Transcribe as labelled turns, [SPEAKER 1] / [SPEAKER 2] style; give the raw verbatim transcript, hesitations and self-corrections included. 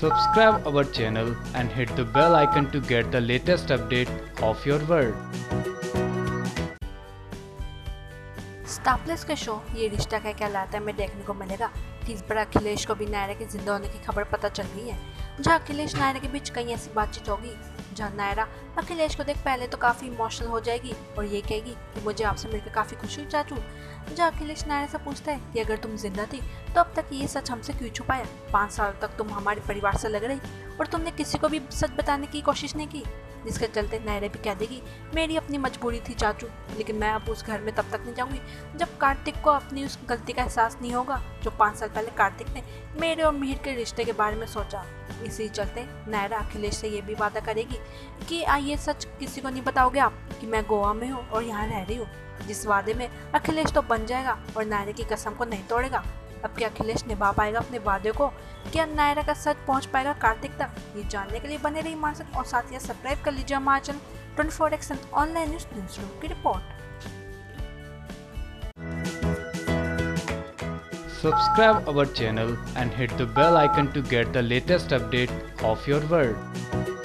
[SPEAKER 1] Subscribe our channel and hit the bell icon to get the latest update of your world.
[SPEAKER 2] Star plus का show Yeh Rishta क्या कहलाता है में देखने को मिलेगा कि इस बार अखिलेश को भी नायरा के जिंदा होने की खबर पता चल गई है। जहाँ अखिलेश नायरा के बीच कई ऐसी बातचीत होगी जहाँ नायरा अखिलेश को देख पहले तो काफ़ी इमोशनल हो जाएगी और ये कहेगी कि मुझे आपसे मिलकर काफ़ी खुशी हुई चाचू। जहाँ अखिलेश नायरा से पूछता है कि अगर तुम जिंदा थी तो अब तक ये सच हमसे क्यों छुपाया, पाँच साल तक तुम हमारे परिवार से लग रही और तुमने किसी को भी सच बताने की कोशिश नहीं की। जिसके चलते नायरा भी कह देगी मेरी अपनी मजबूरी थी चाचू, लेकिन मैं अब उस घर में तब तक नहीं जाऊंगी जब कार्तिक को अपनी उस गलती का एहसास नहीं होगा जो पाँच साल पहले कार्तिक ने मेरे और मिहिर के रिश्ते के बारे में सोचा। इसी चलते नायरा अखिलेश से ये भी वादा करेगी कि आइए सच किसी को नहीं बताओगे आप कि मैं गोवा में हूँ और यहाँ रह रही हूँ। जिस वादे में अखिलेश तो बन जाएगा और नायरा की कसम को नहीं तोड़ेगा। अब क्या अखिलेश निभा पाएगा अपने वादे को? क्या नायरा का सच पहुंच पाएगा कार्तिक तक? ये जानने के लिए बने रही हमारे साथ और साथ ही सब्सक्राइब कर लीजिए हमारे channel twenty four action online news news room की रिपोर्ट।
[SPEAKER 1] Subscribe our channel and hit the bell icon to get the latest update of your world.